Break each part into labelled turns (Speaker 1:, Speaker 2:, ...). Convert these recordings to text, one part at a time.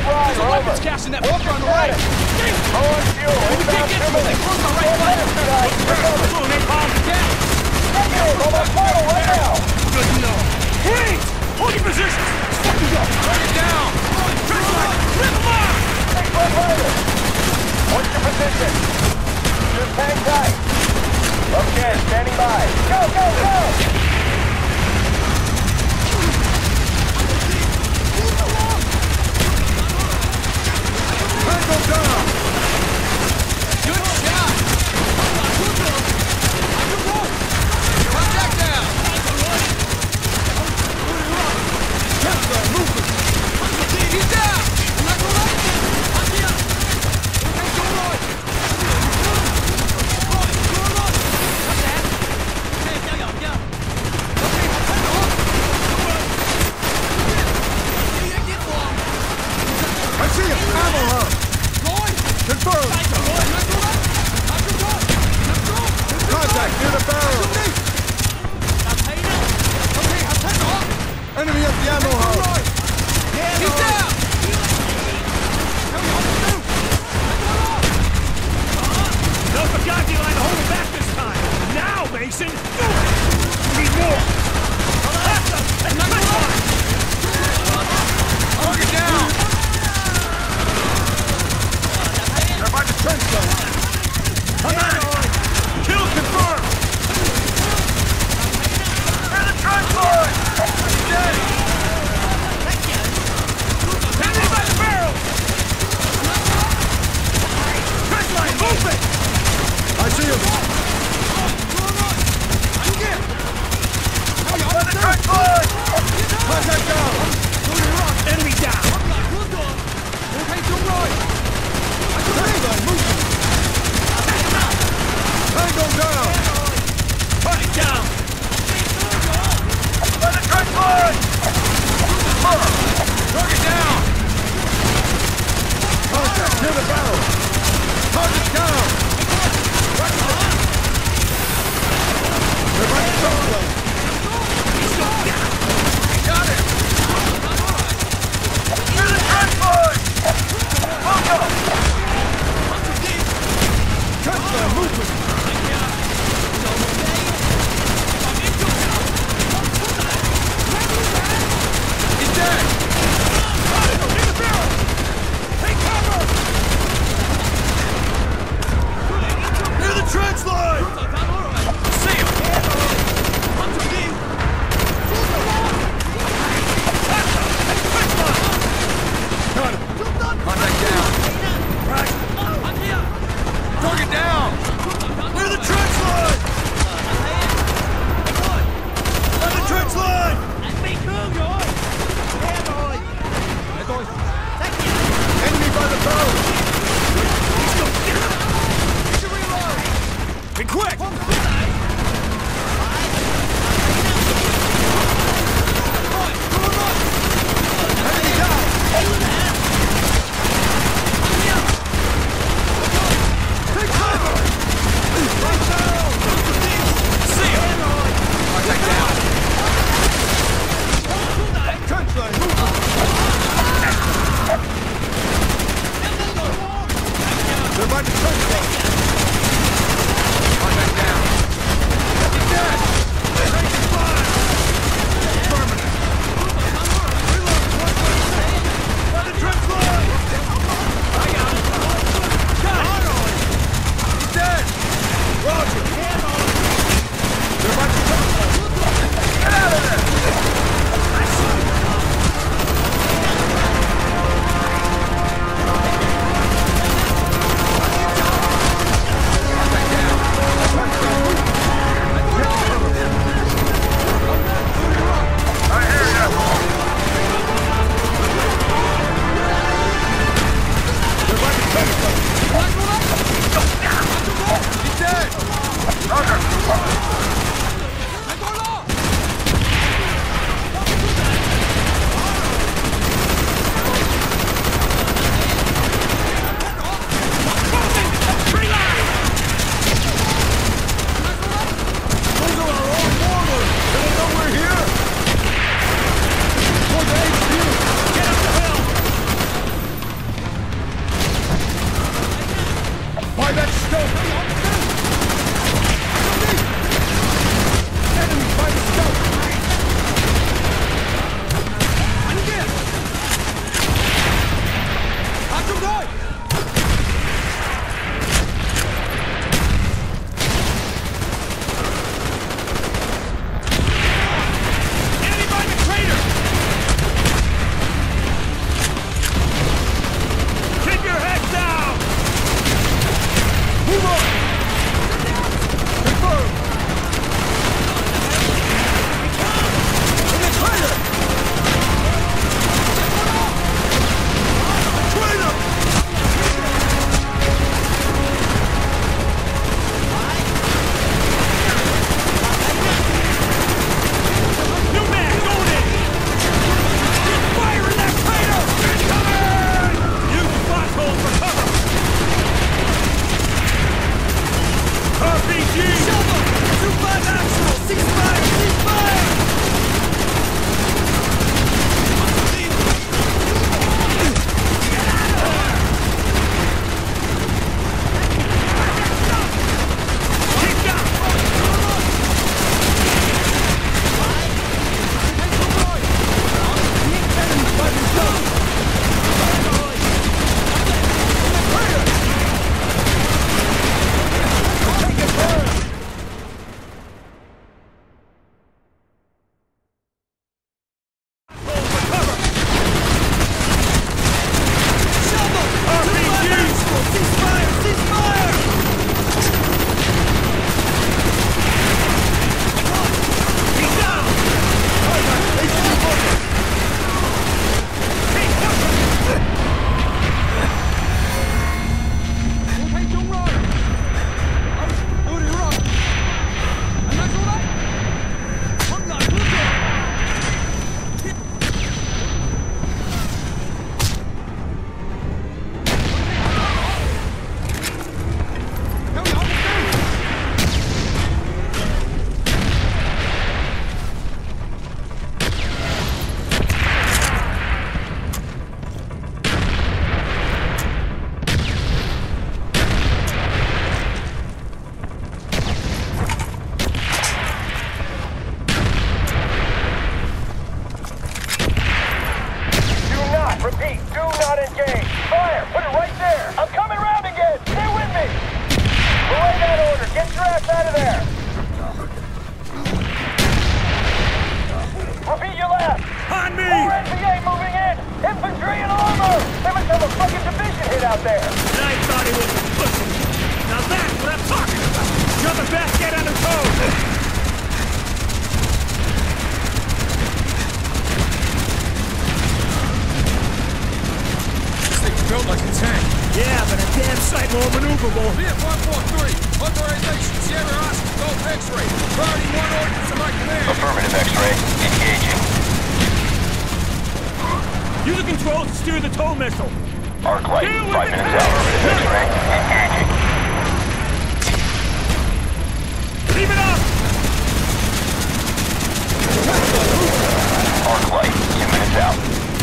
Speaker 1: There's a weapons cache in that bunker on the right.
Speaker 2: Low on fuel.
Speaker 1: We can't get to it. They closed our right flank. Balloon, napalm, down.
Speaker 2: Negative. On my final right now.
Speaker 1: Good to know. Freeze! Hold your position. Let's fucking go. Bring it down. Trench line. Rip them off.
Speaker 2: Take one later. What's your position? Just hang tight. Okay, standing by. Go, go, go!
Speaker 1: Tango down. Good shot. Contact down. He's down.
Speaker 2: Repeat, do not engage. Fire! Put it right there! I'm coming around again! Stay with me! Relay that order! Get your ass out of there! Repeat your last!
Speaker 1: On me!
Speaker 2: More NVA moving in! Infantry and armor! They must have a fucking division hit out there!
Speaker 1: And I thought he was a pussy. Now that's what I'm talking about! You're the best, get on the toes! Built like a tank. Yeah, but a damn sight more maneuverable. VF-143, authorization, Sierra Oscar, Golf X-ray. Priority 1 ordnance to my command.
Speaker 2: Affirmative X-ray, engaging.
Speaker 1: Use the controls to steer the tow missile.
Speaker 2: Arc light, 5 minutes out. Affirmative X-ray, engaging.
Speaker 1: Leave it up!
Speaker 2: Arc light, 2 minutes out.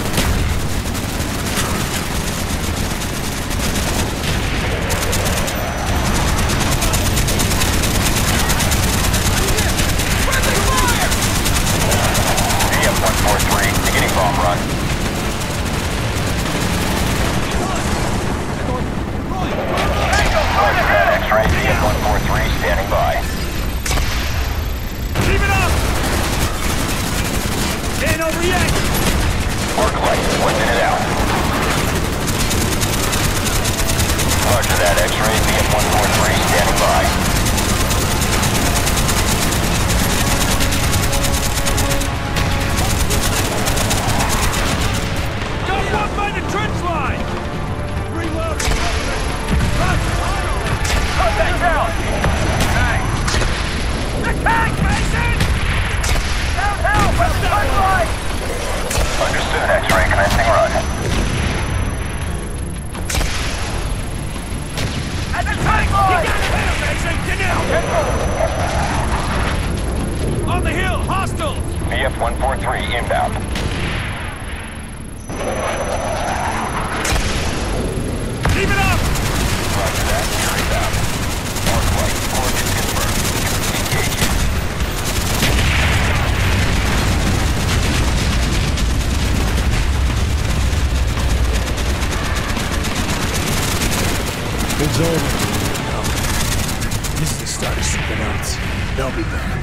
Speaker 2: Beginning bomb run. Roger that, X-ray, VF-143 standing by.
Speaker 1: Leave it up! Can't overreact!
Speaker 2: Arc light, 1 minute out. Roger that, X-ray, VF-143 standing by.
Speaker 1: Up by the trench line! Reload!
Speaker 2: Contact down! Nice.
Speaker 1: Attack, Mason!
Speaker 2: Downhill, by the trench line! Understood, X-ray, commencing run. At the tank line!
Speaker 1: Get down the hill, Mason! Get down! On the hill, hostiles!
Speaker 2: VF-143 inbound.
Speaker 1: Keep it up!
Speaker 2: Roger that, you're inbound. Arc light, coordinates confirmed. Engaging.
Speaker 3: It's over. This is the start of something else. They'll be back.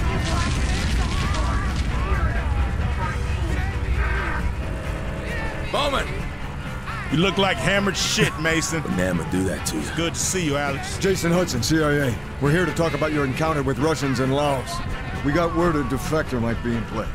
Speaker 1: Bowman!
Speaker 4: You look like hammered shit, Mason.
Speaker 3: A man would do that to you.
Speaker 4: Good to see you, Alex.
Speaker 5: Jason Hudson, CIA. We're here to talk about your encounter with Russians in Laos. We got word a defector might be in play.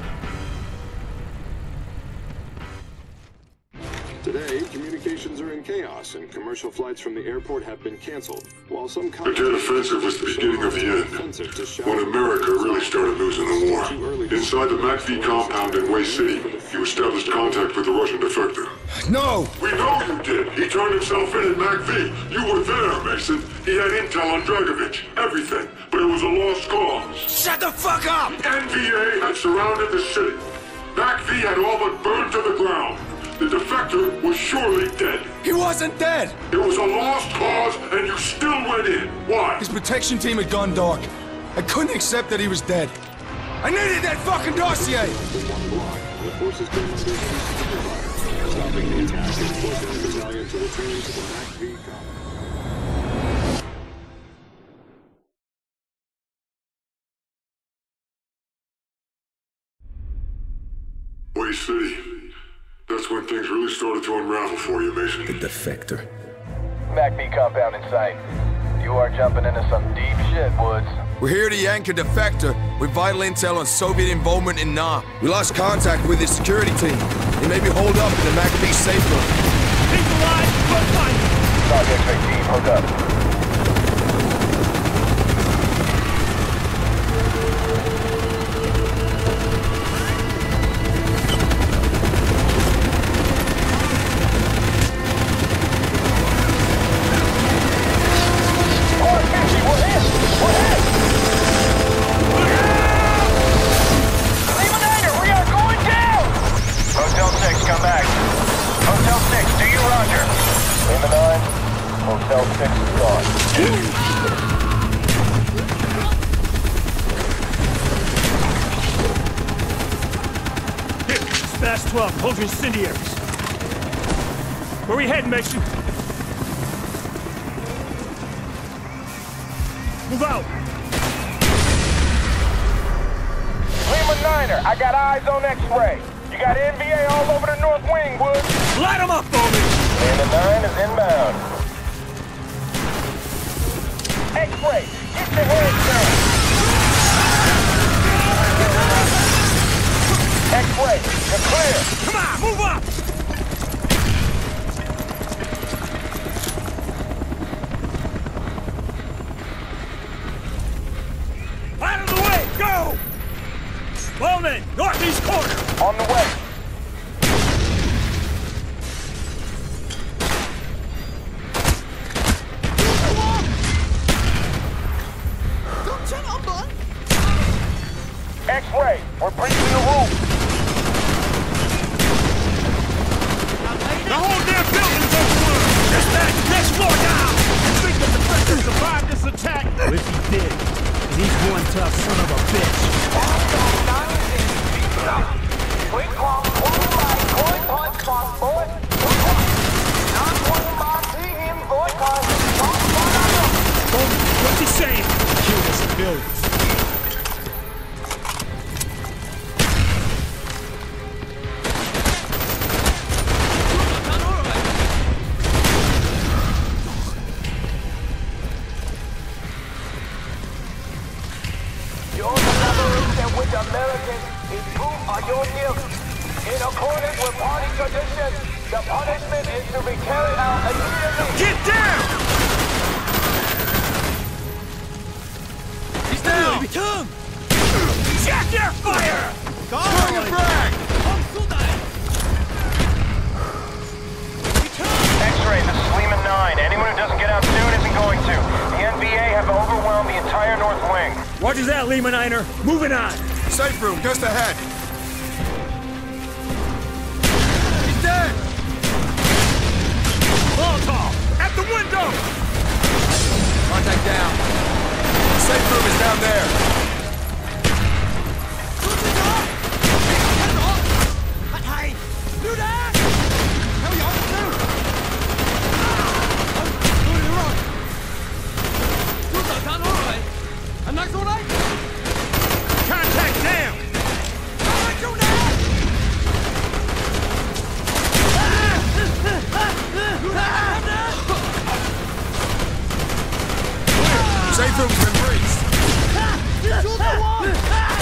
Speaker 6: Today, communications are in chaos, and commercial flights from the airport have been canceled. While some
Speaker 7: The dead offensive was the beginning of the end, when America really started losing the war. Inside the MACV compound in Way City, you established contact with the Russian defector.
Speaker 5: No!
Speaker 7: We know you did! He turned himself in at MACV. You were there, Mason. He had intel on Dragovich, everything, but it was a lost cause.
Speaker 1: Shut the fuck up!
Speaker 7: NVA had surrounded the city. MACV had all but burned to the ground. The defector was surely dead.
Speaker 3: He wasn't dead!
Speaker 7: It was a lost cause, and you still went in. Why?
Speaker 3: His protection team had gone dark. I couldn't accept that he was dead. I needed that fucking dossier!
Speaker 6: The forces came under cease fire, stopping the attack and forcing the battalion to return to the MACV compound.
Speaker 7: Way City. That's when things really started to unravel for you, Mason.
Speaker 3: The defector.
Speaker 2: MACV compound in sight. You are jumping into some deep shit, Woods.
Speaker 3: We're here to yank a defector with vital intel on Soviet involvement in Nam. We lost contact with his security team. He may be holed up in the MACV safe room.
Speaker 1: He's alive! We'll find him!
Speaker 2: Talk X-ray team, hook up. Hotel 6 is gone.
Speaker 1: Here, Smash 12, hold your incendiaries. Where we heading, Mason? Move out!
Speaker 2: Lima Niner, I got eyes on X-Ray. You got NVA all over the north wing, Woods.
Speaker 1: Light them up for me!
Speaker 2: Lima 9 is inbound. X-Ray, get your heads down. X-Ray, you're clear.
Speaker 1: Come on, move up! Out of the way, go! Bowman, northeast corner!
Speaker 2: On the way. X-Ray, we're breaching the roof.
Speaker 1: The whole damn building's overrun! Dispatch, next floor down!
Speaker 4: You think the defector survived this attack?
Speaker 1: Well, if he did, he's one tough son of a bitch. What's he saying?
Speaker 4: Killed us civilians.
Speaker 2: Your collaboration with Americans is proof of your guilt. In accordance with party tradition, the punishment is to be carried out immediately.
Speaker 1: Get down! He's down! Return! Check your fire!
Speaker 4: Throwing a frag!
Speaker 2: X-Ray, this is Lima 9. Anyone who doesn't get out soon isn't going to. The NVA have overwhelmed the entire north wing.
Speaker 1: Roger that, Lima Niner. Moving on.
Speaker 3: Safe room, just ahead.
Speaker 1: He's dead! Molotov! At the window!
Speaker 3: Contact down. Safe room is down there.
Speaker 1: Contact down!
Speaker 3: Safe room's been breached.